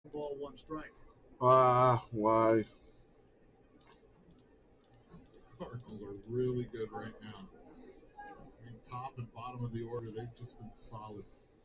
Ball, one strike. Why? Cardinals are really good right now. I mean, top and bottom of the order, they've just been solid.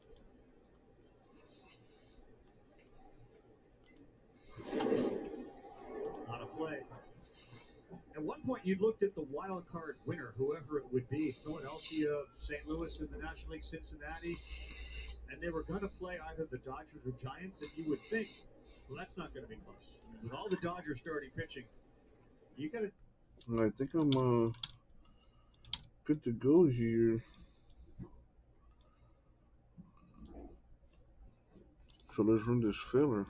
On a play. At one point, you looked at the wild card winner, whoever it would be, Philadelphia, St. Louis in the National League, Cincinnati, and they were going to play either the Dodgers or Giants, and you would think, well, that's not going to be close. I mean, with all the Dodgers starting pitching, you got to. I think I'm good to go here. So let's run this filler.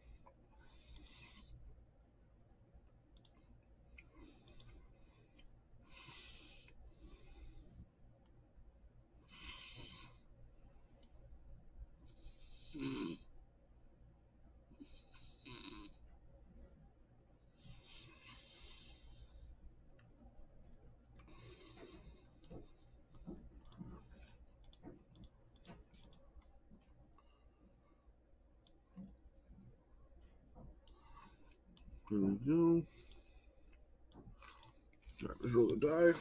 Here we go. All right, let's roll the die.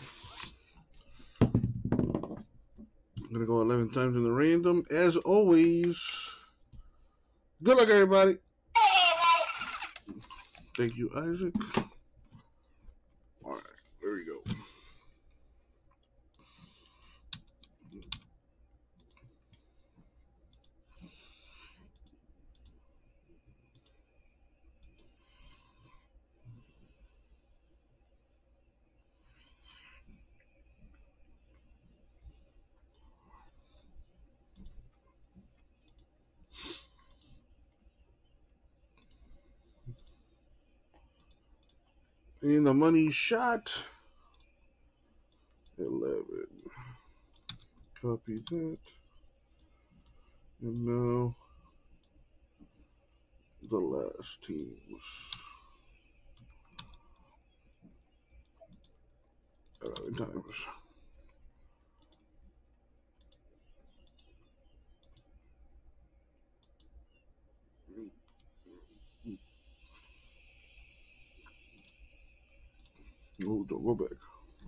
I'm gonna go 11 times in the random. As always, good luck, everybody. Thank you, Isaac. All right, there we go. And the money shot 11. Copy that. And now the last teams. 11 times. Oh, don't go back.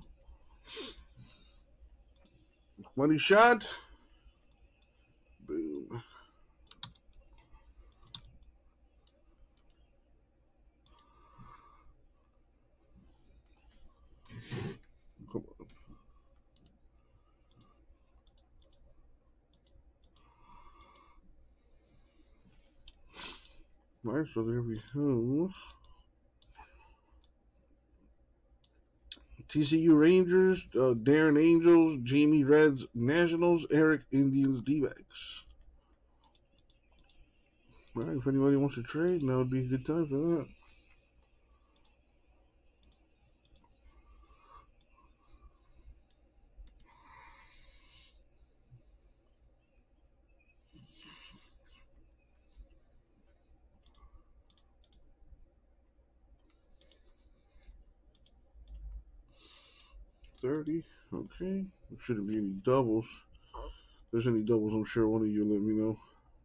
Money shot. Boom. Come on. All right, so there we go. TCU Rangers, Darren Angels, Jamie Reds Nationals, Eric Indians D-backs. All right, if anybody wants to trade, now would be a good time for that. $30. Okay. There shouldn't be any doubles. If there's any doubles, I'm sure one of you let me know.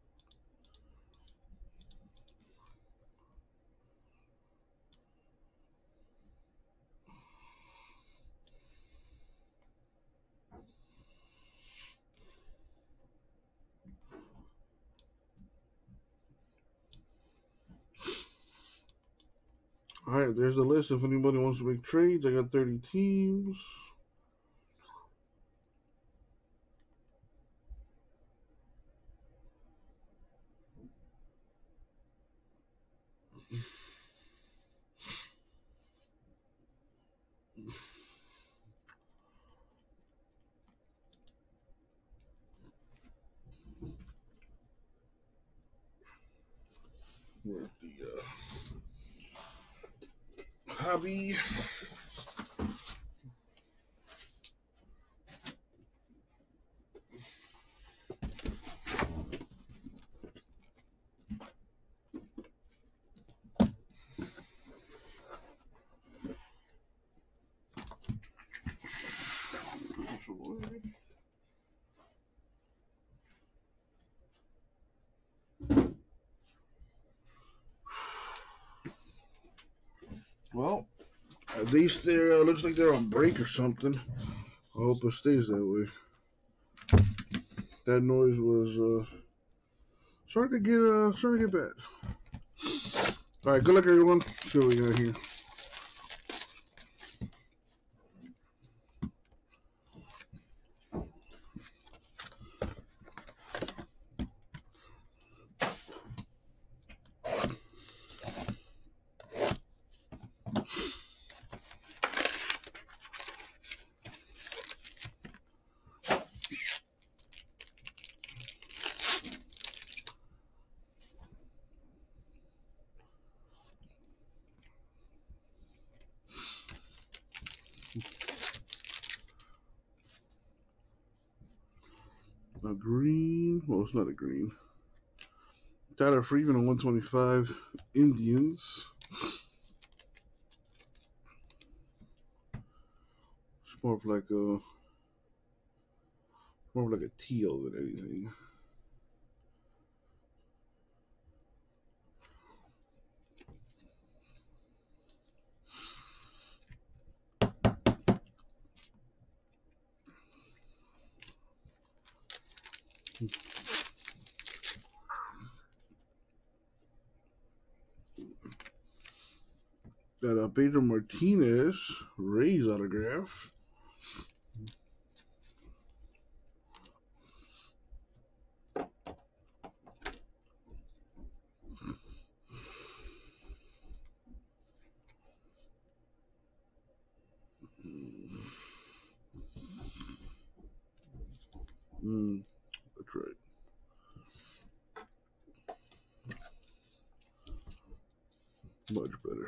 All right, there's the list. If anybody wants to make trades, I got 30 teams. Where's the hobby? Well, at least they're looks like they're on break or something. I hope it stays that way. That noise was starting to get bad. All right, good luck, everyone. See what we got here. A green. Well, it's not a green. Tyler Freeman on 125 Indians. It's more of like a teal than anything. Got a Pedro Martinez Rays autograph. That's right. Much better.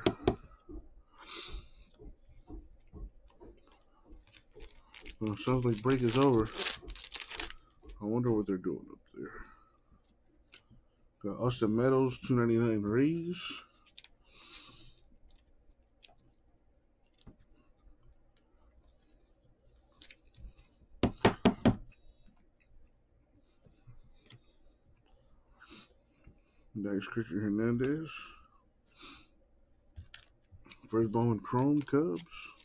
Well, sounds like break is over. I wonder what they're doing up there. Got Austin Meadows, 299 Rays. Nice Christian Hernandez. First Bowman Chrome Cubs.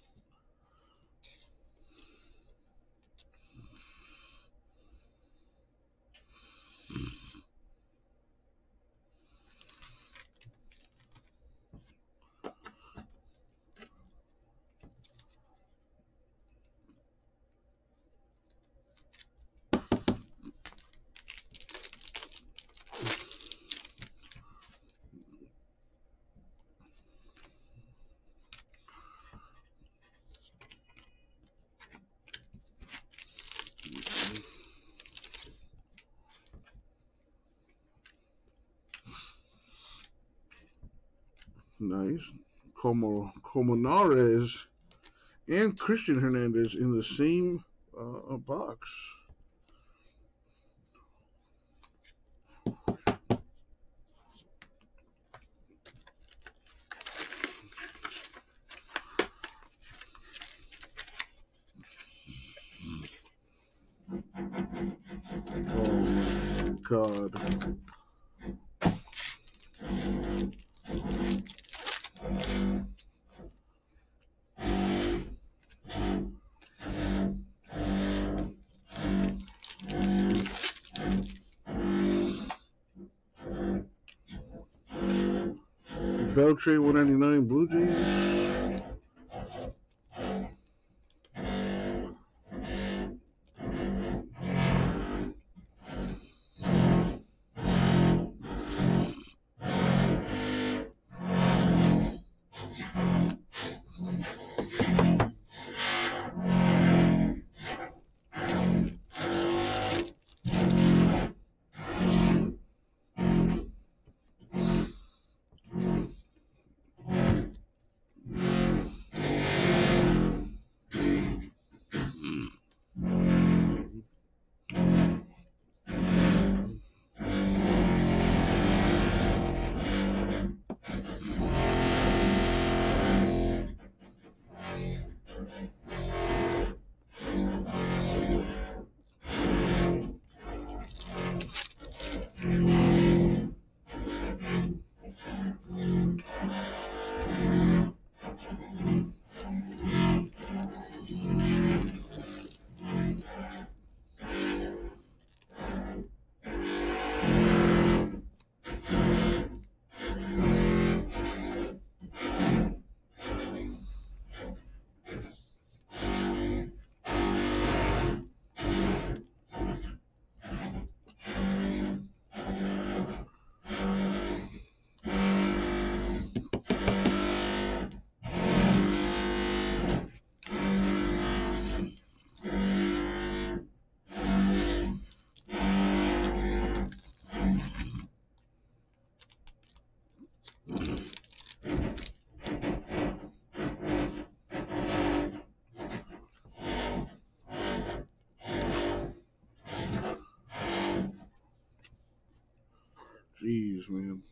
Nice. Comonares and Christian Hernandez in the same box. Oh, God. Beltre 199 Blue Jays. rookies, man.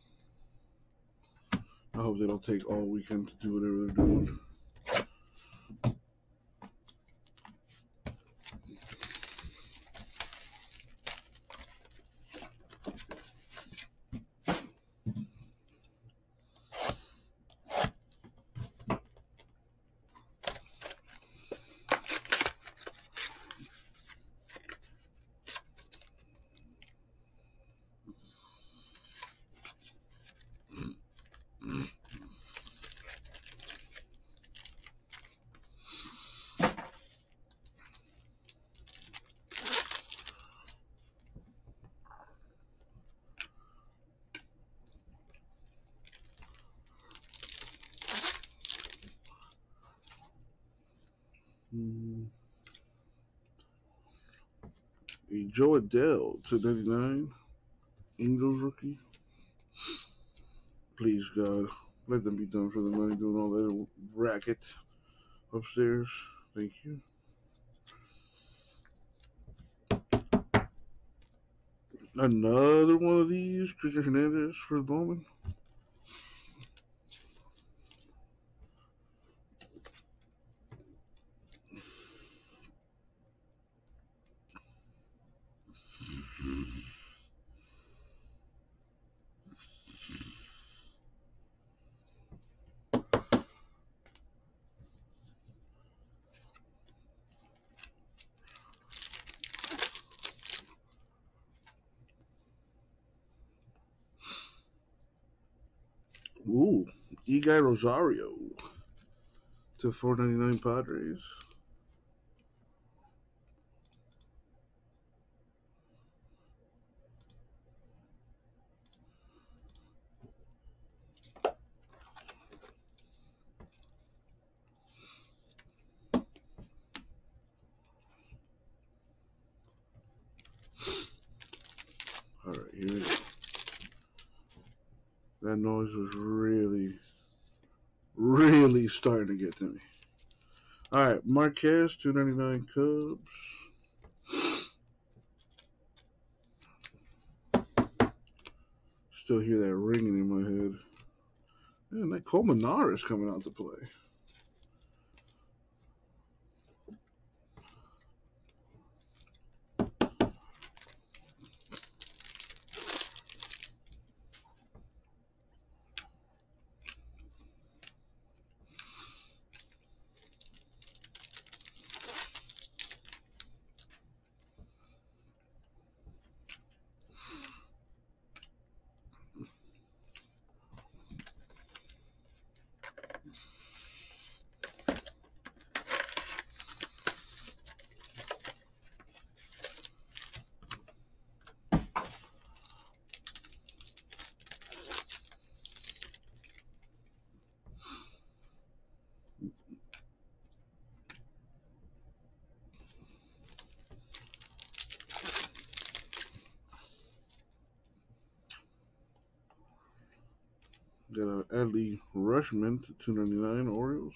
I hope they don't take all weekend to do whatever they're doing. A Joe Adell to 99. Angels rookie. Please, God, let them be done for the night doing all that racket upstairs. Thank you. Another one of these. Christian Hernandez for the Bowman. Ooh, Eguy Rosario to 499 Padres. All right, here we go. That noise was really starting to get to me. All right, Marquez, 299 Cubs. Still hear that ringing in my head. Man, that Colmenares is coming out to play. Got an Adley Rushman to 299 Orioles.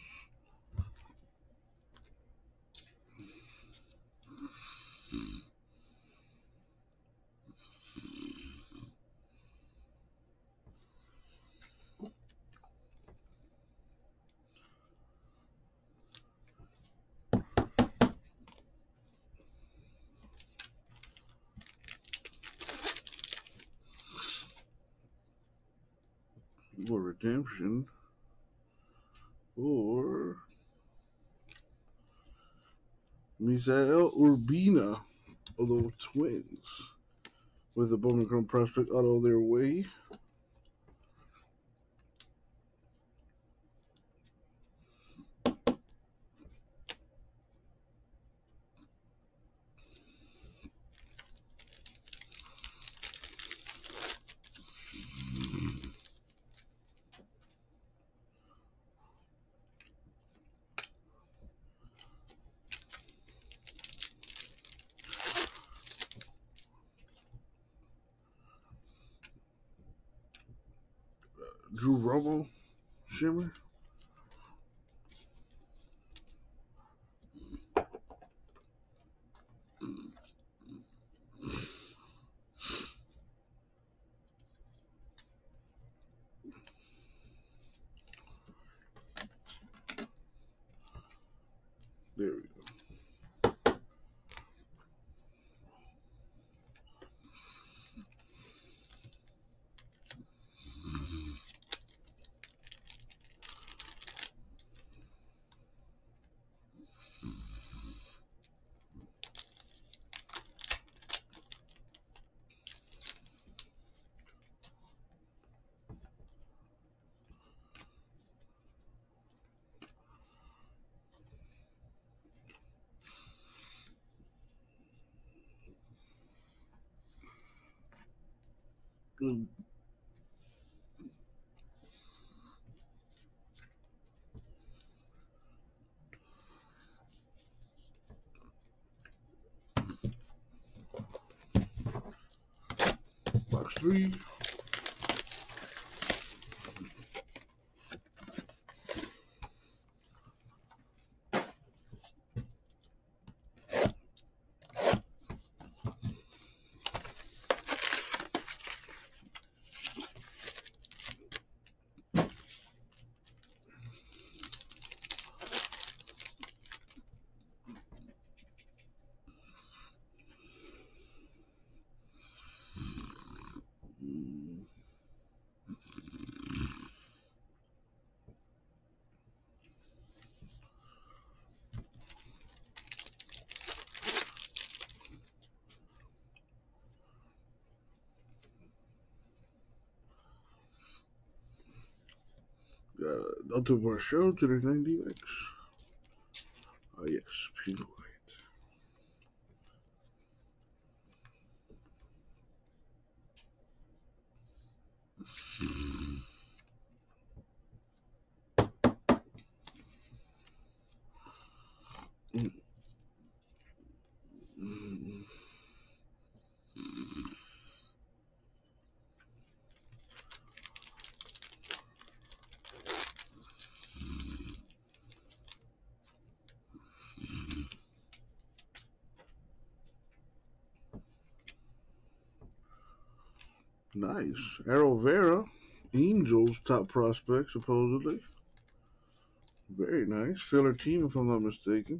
Or redemption. Or Misael Urbina of the Twins. With a Bowman Chrome prospect auto their way. Drew Romo, Shimmer. Mm. Box 3. Dalton Varsho to the 90X. Oh, yes, pink white. Mm. Mm. Nice. Arrow Vera, Angels top prospect, supposedly. Very nice. Filler team, if I'm not mistaken.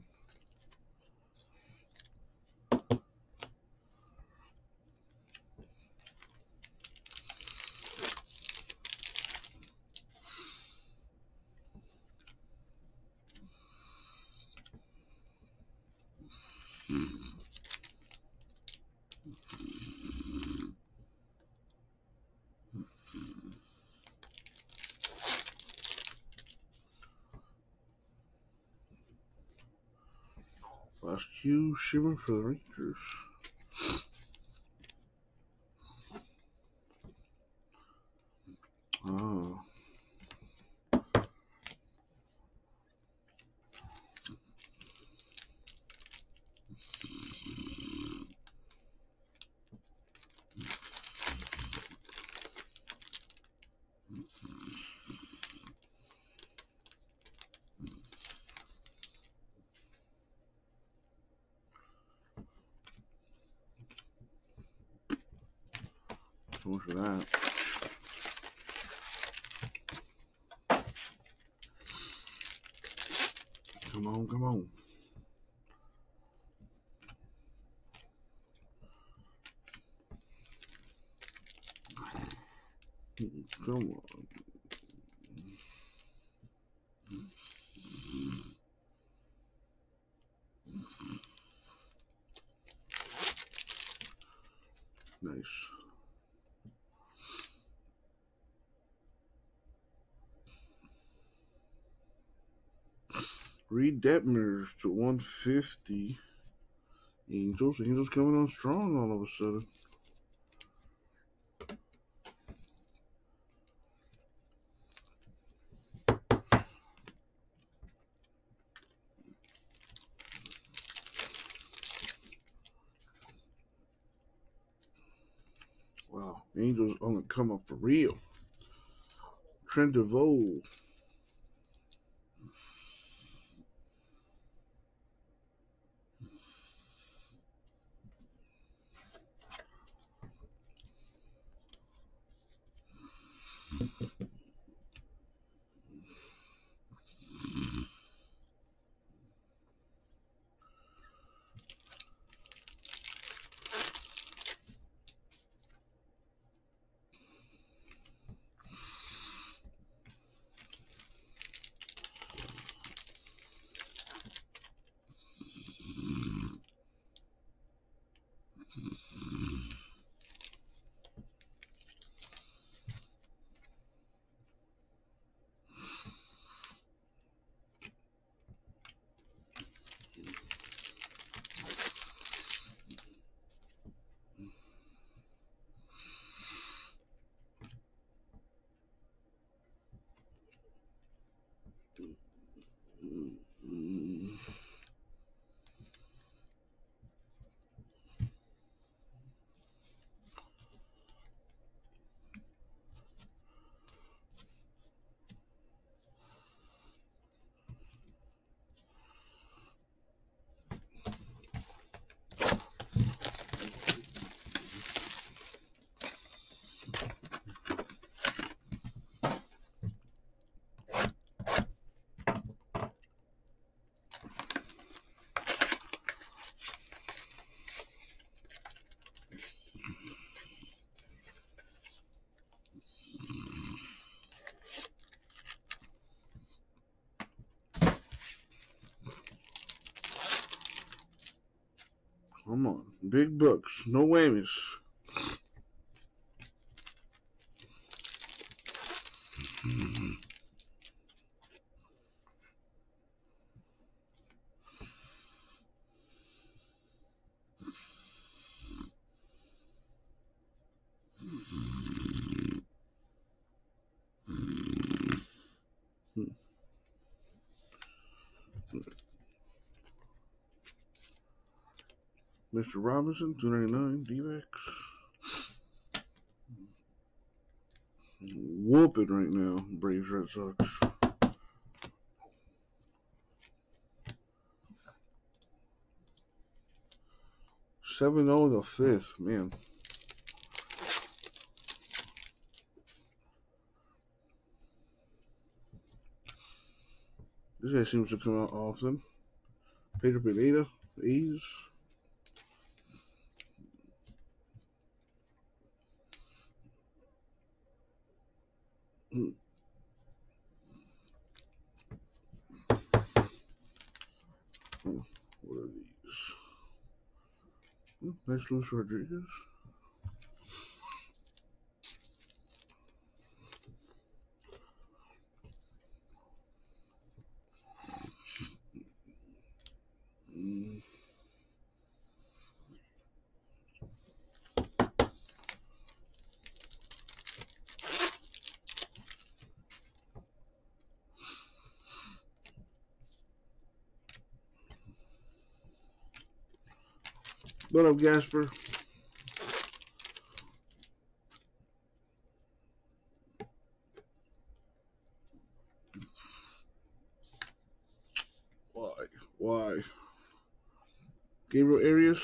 Last Q Shimmer for the Rangers. Ah. So much for that. Come on, come on. Come on. Nice. Reed Detmers to 150. Angels. Angels coming on strong all of a sudden. Wow. Angels on the come up for real. Trent DeVoe. Come on. Big bucks. No whammies. Mr. Robinson, 299, D-backs. Whooping right now, Braves Red Sox. 7-0 in the fifth, man. This guy seems to come out often. Pedro Pineda, A's. What are these? Nice Luis Rodriguez. What up, Gasper? Why? Gabriel Arias.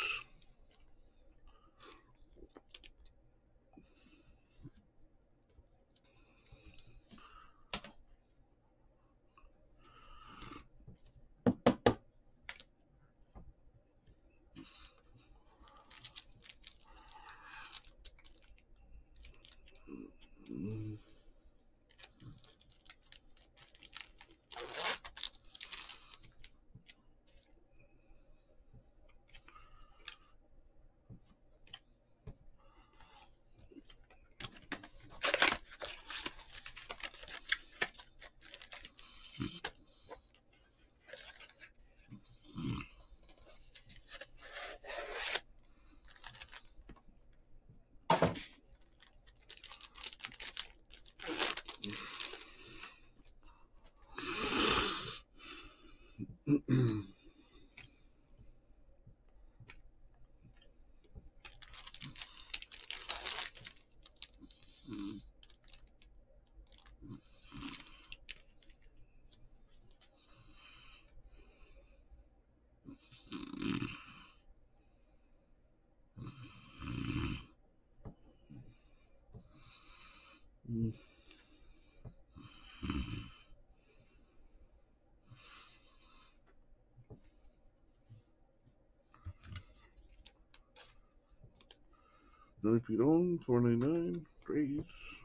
Noe Piron, 499, Grays.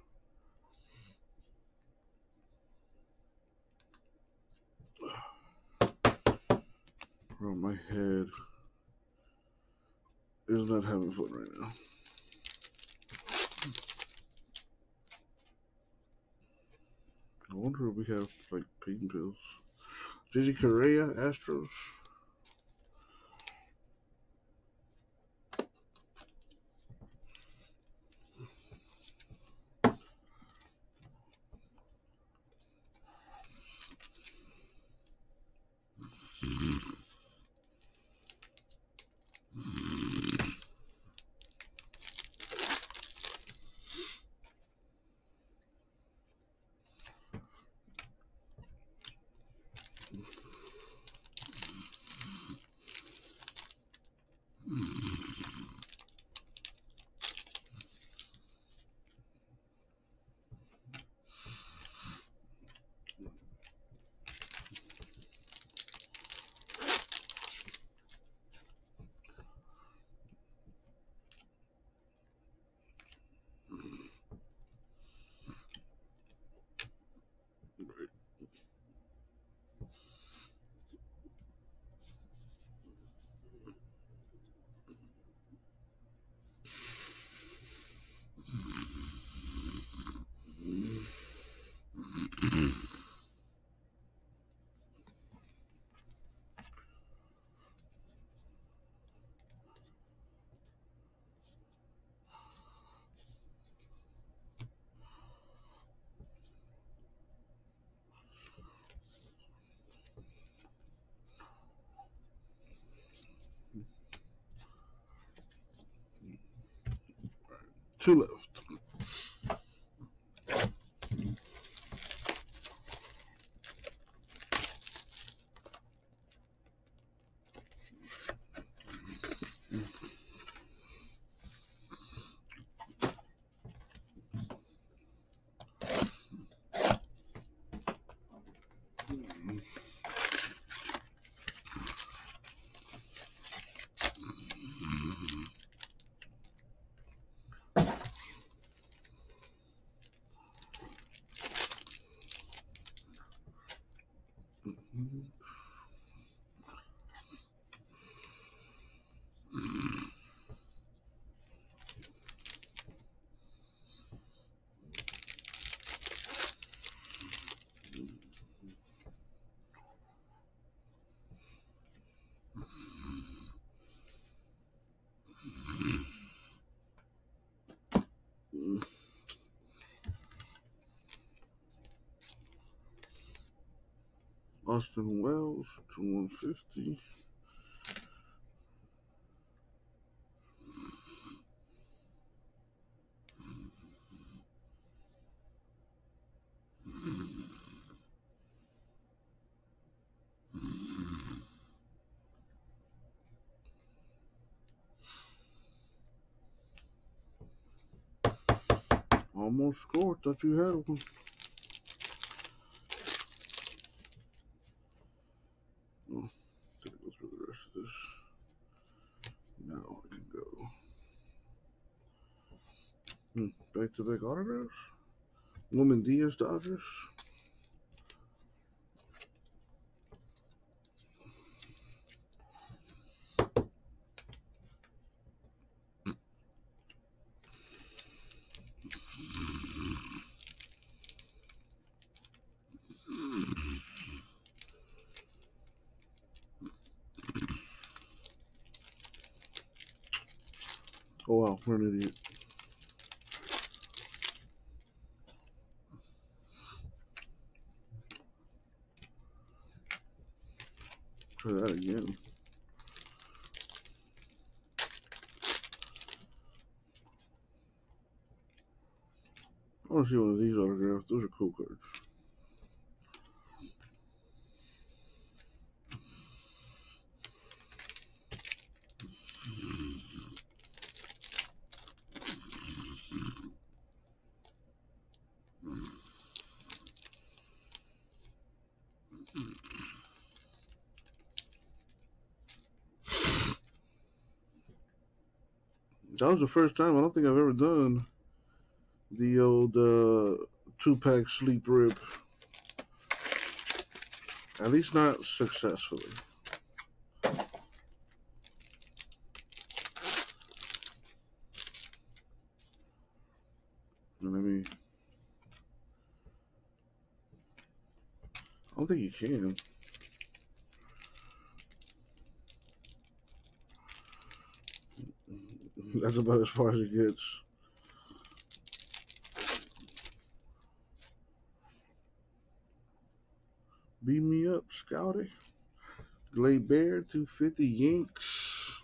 Bro, my head is not having fun right now. I wonder if we have, like, pain pills. JJ Correa, Astros. Two left. Austin Wells to 150. Almost scored. Thought you had one. Oh, did I go through the rest of this? Now I can go. Back-to-back autographs. Woman Diaz Dodgers. Oh wow, what an idiot. Try that again. I want to see one of these autographs. Those are cool cards. That was the first time I don't think I've ever done the old 2-pack sleep rip. At least not successfully. I mean, I don't think you can. That's about as far as it gets. Beat me up, Scouty. Glade Bear, 250. Yanks.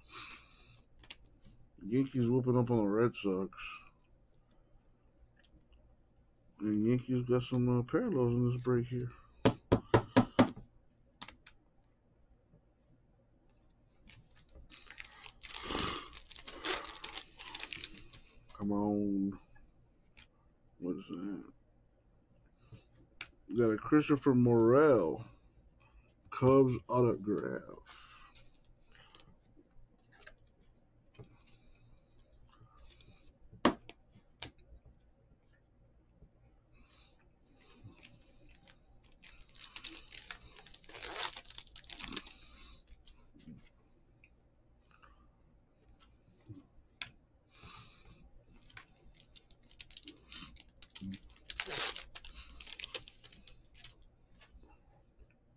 Yankees whooping up on the Red Sox. And Yankees got some parallels in this break here. Come on. What is that? We got a Christopher Morel. Cubs autograph.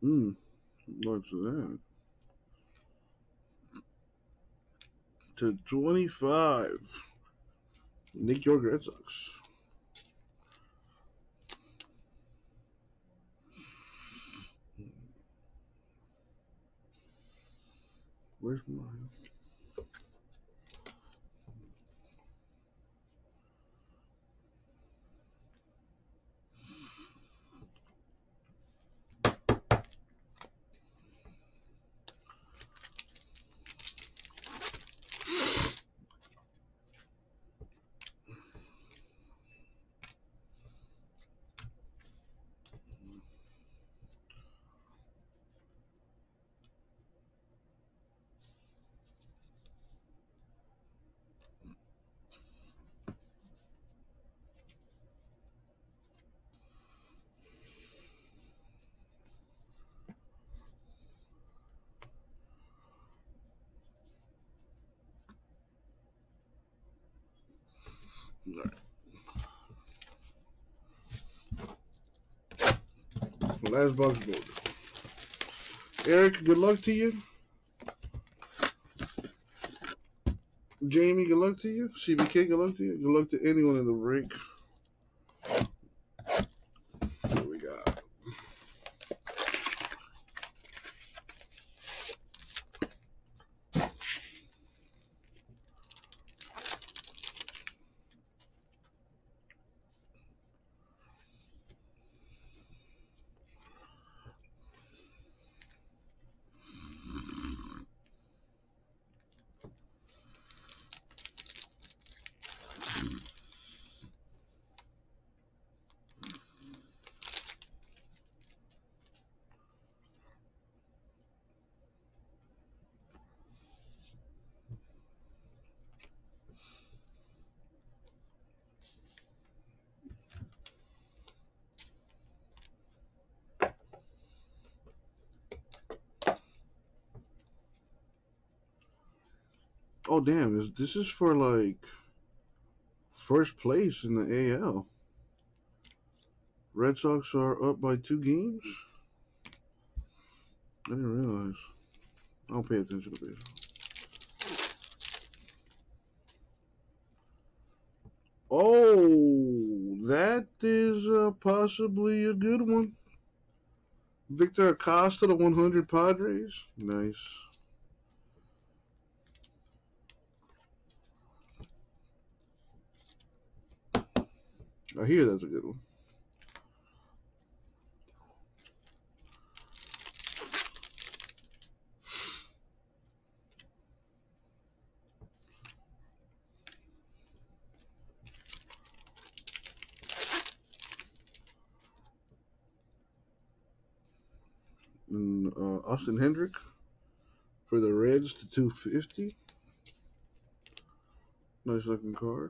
What's that? To 25. Nick York, Red Sox. Where's mine? Last box board. Eric, good luck to you. Jamie, good luck to you. CBK, good luck to you. Good luck to anyone in the break. What we got? Oh, damn. This is for, like, first place in the AL. Red Sox are up by 2 games? I didn't realize. I don't pay attention to baseball. Oh, that is possibly a good one. Victor Acosta to 100 Padres. Nice. I hear that's a good one. And Austin Hendrick for the Reds to 250. Nice looking card.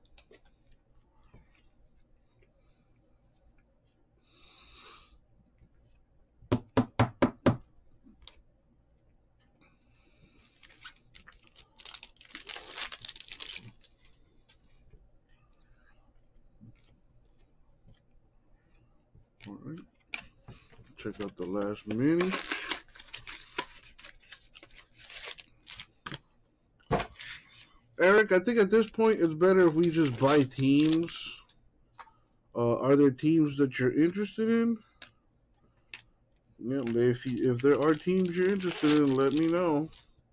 All right. Check out the last mini. Eric, I think at this point it's better if we just buy teams. Are there teams that you're interested in? Yeah, if there are teams you're interested in, let me know.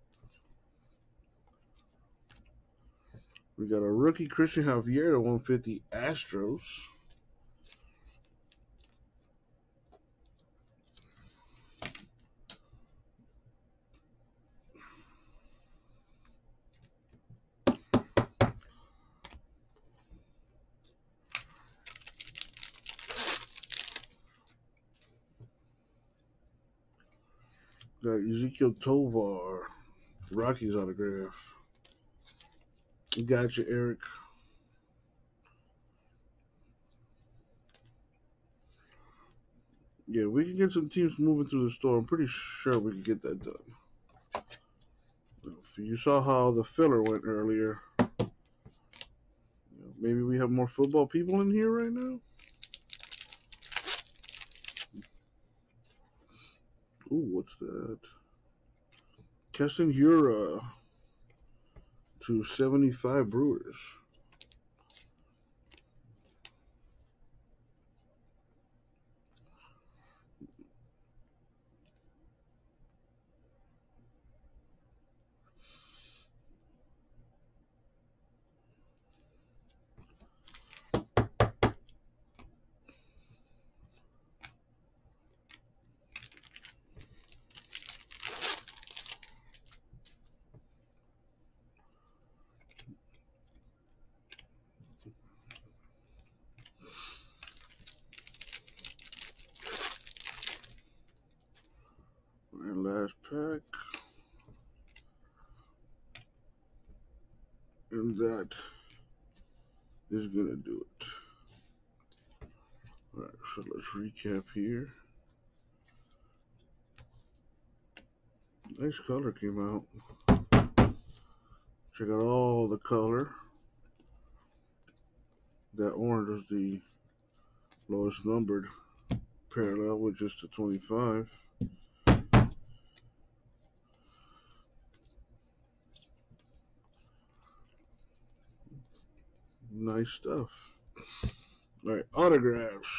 We got a rookie Christian Javier to 150 Astros. Got Ezekiel Tovar, Rockies autograph. Gotcha, Eric. Yeah, we can get some teams moving through the store. I'm pretty sure we can get that done. You saw how the filler went earlier. Maybe we have more football people in here right now. Ooh, what's that? Keston Hura to 75 Brewers. And last pack. And that is going to do it. Alright, so let's recap here. Nice color came out. Check out all the color. That orange is the lowest numbered parallel with just a 25. Nice stuff. All right, autographs.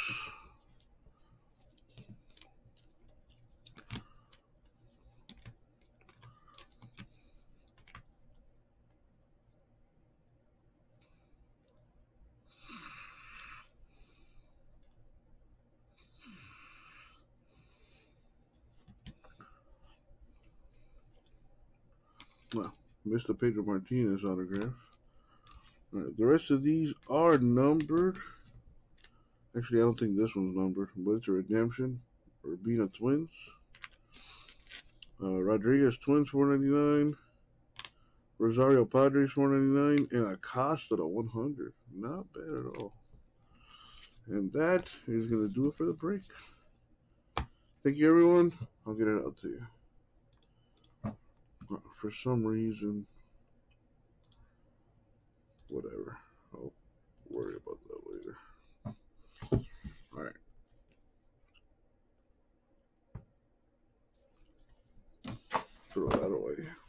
Well, Mr. Pedro Martinez autograph. All right, the rest of these are numbered. Actually, I don't think this one's numbered, but it's a redemption. Urbina Twins. Rodriguez Twins, $4.99. Rosario Padres, $4.99. And Acosta to 100. Not bad at all. And that is going to do it for the break. Thank you, everyone. I'll get it out to you. For some reason, whatever. I'll worry about that later. All right. Throw that away.